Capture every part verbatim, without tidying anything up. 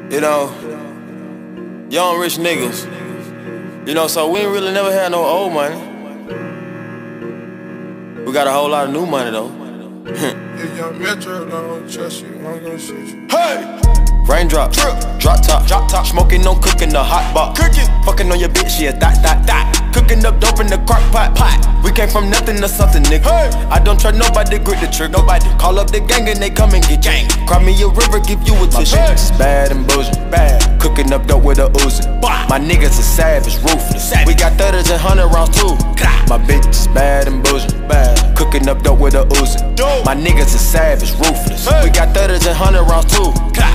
You know, young rich niggas. You know, so we ain't really never had no old money. We got a whole lot of new money though. If young Metro don't trust you, I'm gonna shoot you. Hey! Raindrop, drip, drop top, drop top, smoking on cooking the hot pot, cooking, fucking on your bitch, yeah, that, that, that. Cooking up dope in the crock pot, pot. We came from nothing to something, nigga. Hey. I don't trust nobody, grip the trick, nobody. Call up the gang and they come and get gang. Cry me a river, give you a tissue. My bitch is bad and bullshit, bad. Cooking up dope with a Uzi. My niggas are savage, ruthless. Savage. We got thirties and hundred rounds too. My bitch is bad and bullshit, bad. Cooking up dope with a Uzi. My niggas are savage, ruthless. Hey. We got thirties and hundred rounds too.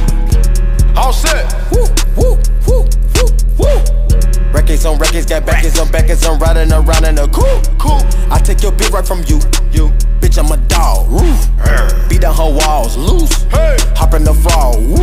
All set. Woo, woo, woo, woo, woo. Records on records, got backers on backers. I'm riding around in a coupe. Cool. I take your bitch right from you. You. Bitch, I'm a dog. Roof. Beat down her walls loose. Hey. Hop in the fall. Woo.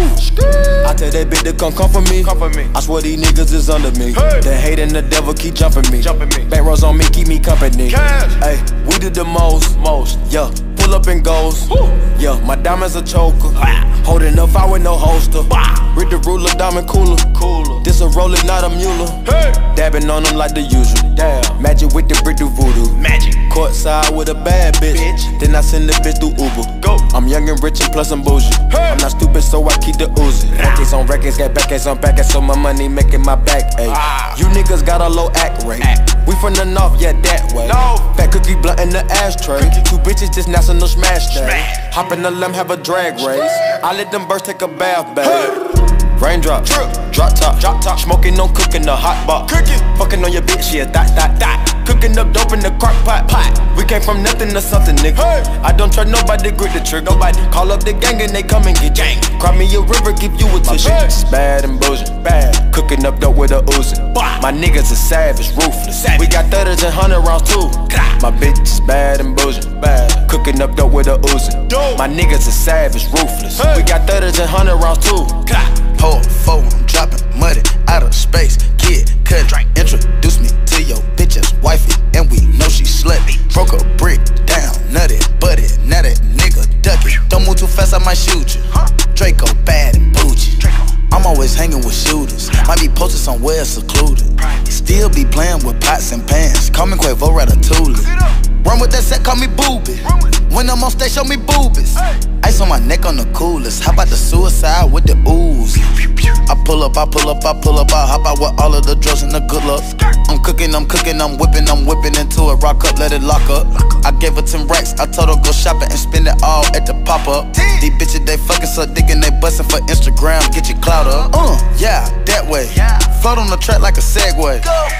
I tell that bitch to come come for me. Come for me. I swear these niggas is under me. Hey. The hate and the devil keep jumping me. Jumping me. Back rows on me, keep me company. Cash. Hey, we did the most. Most. Yeah. Pull up and goes. Woo. Yeah, my diamonds a choker. Ah. Holding up, I with no holster. Bah. Read the ruler, diamond cooler. Cooler. This a roller, not a mule. Hey. Dabbing on them like the usual. Damn. Magic with the brick do voodoo. Magic. Courtside with a bad bitch. bitch. Then I send the bitch through Uber. Go. I'm young and rich and plus I'm bougie. Hey. I'm not stupid, so I keep the Uzi. Records on records, got backers on backers, so my money making my back ache. Ah. You niggas got a low act rate. Act. We from the north, yeah, that way. No. Fat cookie blunt in the ashtray. Cookie. Two bitches just national smash day. Hop in the limb, have a drag race. I let them birds take a bath, babe. Hey. Raindrop, drip, drop top, drop top, smoking on cooking the hot pot, cooking, fucking on your bitch, yeah, that, that, that. Cooking up dope in the crock pot, pot. We came from nothing to something, nigga. Hey. I don't trust nobody, grip the trick, nobody. Call up the gang and they come and get gang. Cry me a river, give you a tissue. My bitch is bad and bullshit, bad. Cooking up dope with a Uzi. My niggas are savage, ruthless. Savage. We got thirties and hundred rounds too. My bitch is bad and bullshit, bad. Cooking up dope with a Uzi. My niggas are savage, ruthless. Hey. We got thirties and hundred rounds too. Pour four, I'm dropping muddy out of space. Kid, cut, introduce me to your bitch's wifey, and we know she slutty. Broke a brick down, nutty, buddy, now that nigga ducky. Don't move too fast, I might shoot you. Draco bad and bougie. I'm always hanging with shooters. Might be posted somewhere secluded. Still be playing with pots and pans. Call me Quavo Ratatouille. Run with that set, call me Booby. When I'm on stage, show me boobies. Ice on my neck on the coolest. How about the suicide with the ooze? I pull up, I pull up, I pull up, I hop out with all of the drugs and the good luck. I'm cooking, I'm cooking, I'm whipping, I'm whipping into it. Rock up, let it lock up. I gave her ten racks, I told her go shopping and spend it all at the pop-up. These bitches, they fucking suck dick and they bustin' for Instagram. Get your clout up. Uh, yeah, that way. Float on the track like a Segway.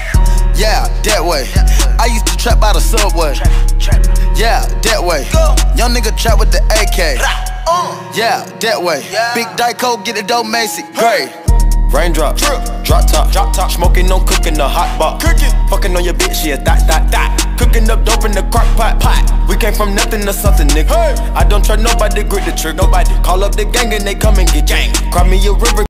Yeah, that way. I used to trap by the subway. Yeah, that way. Young nigga trap with the A K. Yeah, that way. Big Dyco, get the dope Macy. Great. Raindrop, drip, drop top, drop top, smoking on cooking the hot pot, cooking, fucking on your bitch, yeah, that, that, that. Cooking up dope in the crock pot, pot. We came from nothing to something, nigga. Hey. I don't trust nobody, grip the trick, nobody. Call up the gang and they come and get gang. Cry me a river.